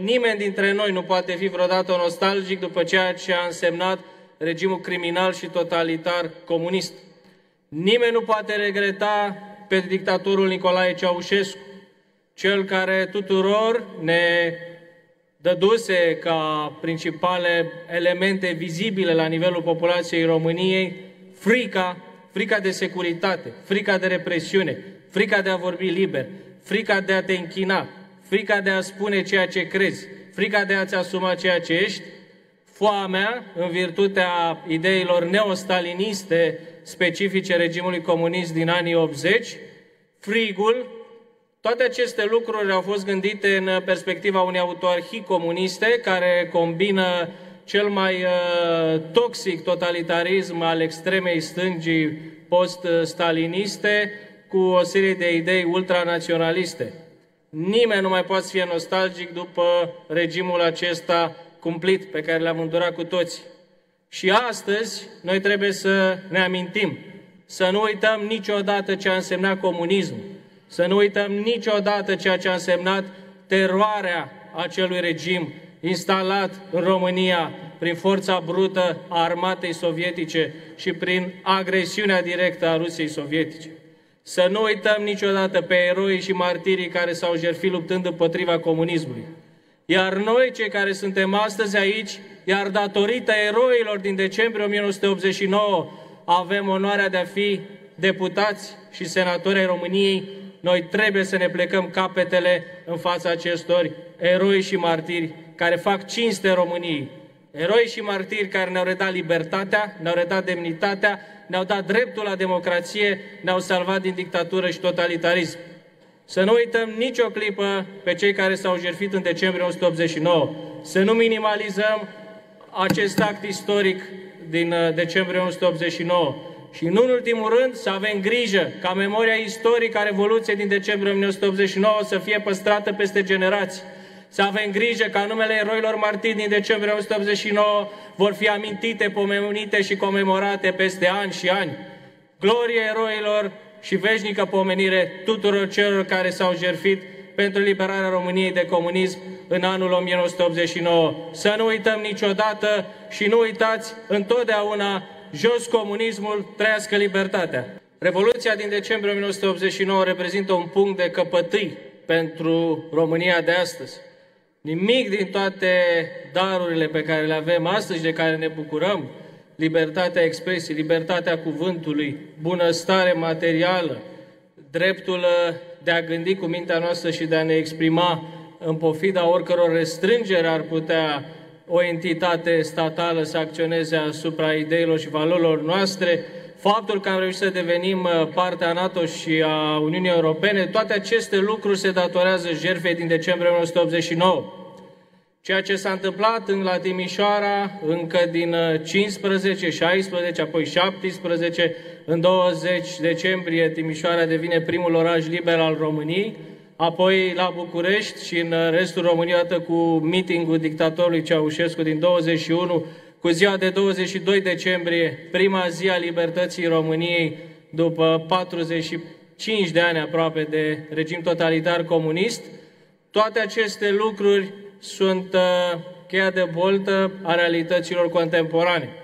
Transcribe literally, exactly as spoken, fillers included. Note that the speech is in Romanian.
nimeni dintre noi nu poate fi vreodată nostalgic după ceea ce a însemnat regimul criminal și totalitar comunist. Nimeni nu poate regreta pe dictatorul Nicolae Ceaușescu, cel care tuturor ne dăduse ca principale elemente vizibile la nivelul populației României frica, frica de securitate, frica de represiune, frica de a vorbi liber, frica de a te închina, frica de a spune ceea ce crezi, frica de a-ți asuma ceea ce ești, foamea, în virtutea ideilor neostaliniste specifice regimului comunist din anii optzeci, frigul. Toate aceste lucruri au fost gândite în perspectiva unei autarhii comuniste care combină cel mai uh, toxic totalitarism al extremei stângii post-staliniste cu o serie de idei ultranaționaliste. Nimeni nu mai poate fi nostalgic după regimul acesta cumplit pe care l-am îndurat cu toții. Și astăzi noi trebuie să ne amintim, să nu uităm niciodată ce a însemnat comunismul, să nu uităm niciodată ceea ce a însemnat teroarea acelui regim instalat în România prin forța brută a armatei sovietice și prin agresiunea directă a Rusiei sovietice. Să nu uităm niciodată pe eroii și martirii care s-au jertfit luptând împotriva comunismului. Iar noi, cei care suntem astăzi aici, iar datorită eroilor din decembrie o mie nouă sute optzeci și nouă, avem onoarea de a fi deputați și senatori ai României, noi trebuie să ne plecăm capetele în fața acestor eroi și martiri care fac cinste României. Eroi și martiri care ne-au redat libertatea, ne-au redat demnitatea, ne-au dat dreptul la democrație, ne-au salvat din dictatură și totalitarism. Să nu uităm nicio clipă pe cei care s-au jertfit în decembrie o mie nouă sute optzeci și nouă. Să nu minimalizăm acest act istoric din decembrie o mie nouă sute optzeci și nouă. Și nu în ultimul rând să avem grijă ca memoria istorică a Revoluției din decembrie o mie nouă sute optzeci și nouă să fie păstrată peste generații. Să avem grijă ca numele eroilor martiri din decembrie o mie nouă sute optzeci și nouă vor fi amintite, pomenite și comemorate peste ani și ani. Glorie eroilor și veșnică pomenire tuturor celor care s-au jertfit pentru liberarea României de comunism în anul o mie nouă sute optzeci și nouă. Să nu uităm niciodată și nu uitați întotdeauna: jos comunismul, trăiască libertatea! Revoluția din decembrie o mie nouă sute optzeci și nouă reprezintă un punct de căpătâi pentru România de astăzi. Nimic din toate darurile pe care le avem astăzi, de care ne bucurăm, libertatea expresiei, libertatea cuvântului, bunăstare materială, dreptul de a gândi cu mintea noastră și de a ne exprima în pofida oricăror restrângeri ar putea o entitate statală să acționeze asupra ideilor și valorilor noastre, faptul că am reușit să devenim partea NATO și a Uniunii Europene, toate aceste lucruri se datorează jertfei din decembrie o mie nouă sute optzeci și nouă. Ceea ce s-a întâmplat în la Timișoara încă din cincisprezece, șaisprezece, apoi șaptesprezece, în douăzeci decembrie Timișoara devine primul oraș liber al României, apoi la București și în restul României, odată cu mitingul dictatorului Ceaușescu din douăzeci și unu, cu ziua de douăzeci și doi decembrie, prima zi a libertății României după patruzeci și cinci de ani aproape de regim totalitar comunist. Toate aceste lucruri sunt uh, cheia de boltă a realităților contemporane.